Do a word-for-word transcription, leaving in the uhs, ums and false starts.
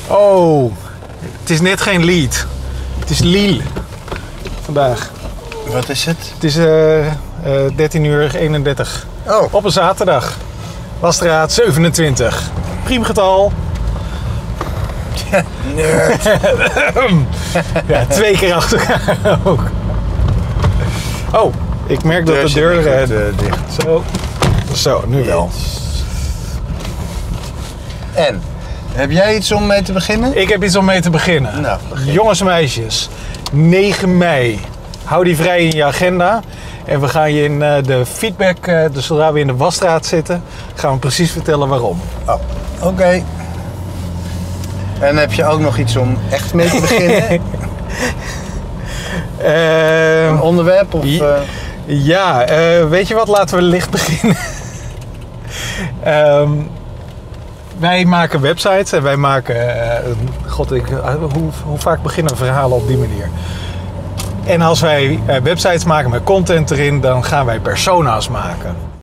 Oh, het is net geen lied. Het is Lille vandaag. Wat is het? Het is uh, uh, dertien uur eenendertig. Oh. Op een zaterdag. Wasstraat zevenentwintig. Priemgetal. Nerd. Ja, twee keer achter elkaar ook. Oh, ik merk dat de deur uh, uh, dicht. Zo. Zo, nu wel. En, heb jij iets om mee te beginnen? Ik heb iets om mee te beginnen. Nou, begin. Jongens en meisjes, negen mei. Hou die vrij in je agenda. En we gaan je in uh, de feedback, uh, dus zodra we in de wasstraat zitten, gaan we precies vertellen waarom. Oh, oké. Okay. En heb je ook nog iets om echt mee te beginnen? uh, Een onderwerp? Of, uh... Ja, uh, weet je wat? Laten we licht beginnen. um, wij maken websites en wij maken... Uh, God, ik, uh, hoe, hoe vaak beginnen verhalen op die manier? En als wij uh, websites maken met content erin, dan gaan wij persona's maken.